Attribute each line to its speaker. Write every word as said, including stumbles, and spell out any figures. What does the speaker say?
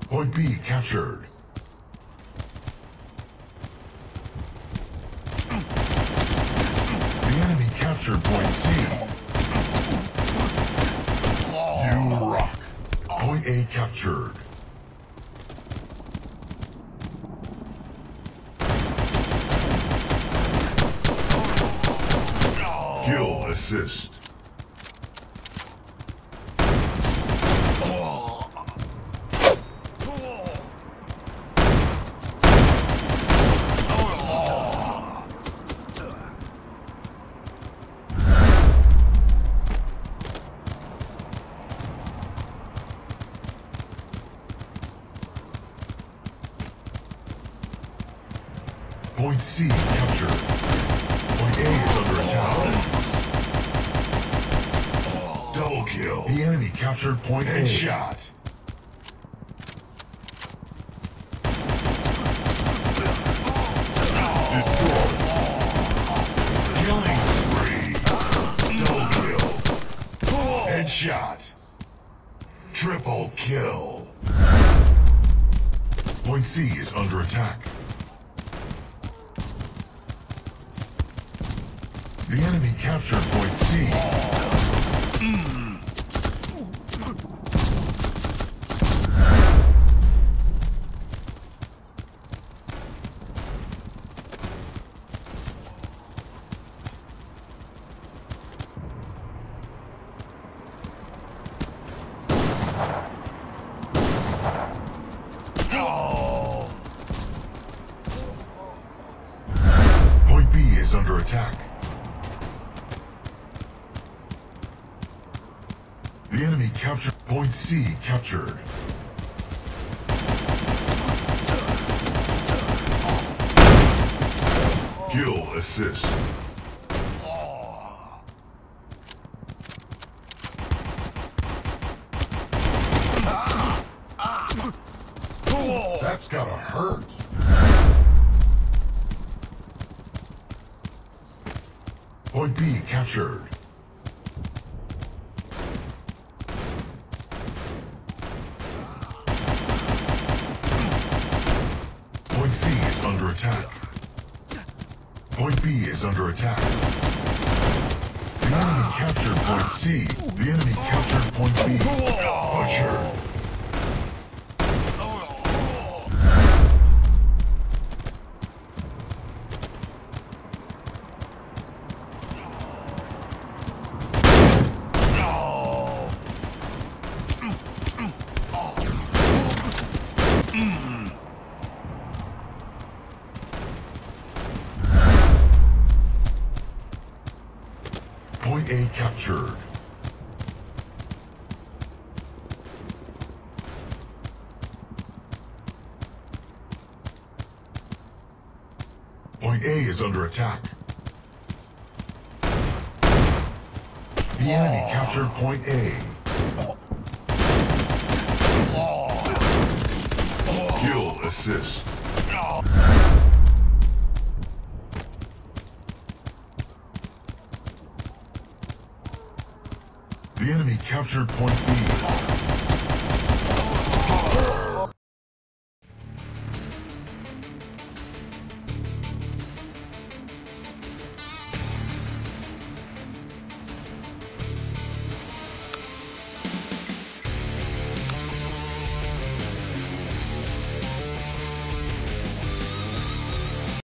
Speaker 1: Point B captured. The enemy captured point C. You rock. Point A captured. Kill assist. Point C captured. Point A is under attack. Double kill. The enemy captured point A. Headshot. Destroyed. Killing spree. Double kill. Headshot. Triple kill. Point C is under attack. The enemy captured point C. Mm. Oh. Point B is under attack. The enemy captured point C captured. Kill assist. That's gotta hurt. Point B captured. Point C is under attack. Point B is under attack. The enemy captured point C. The enemy captured point B. Butchered. Point A captured. Point A is under attack. The enemy captured point A. Kill assist. The enemy captured point B.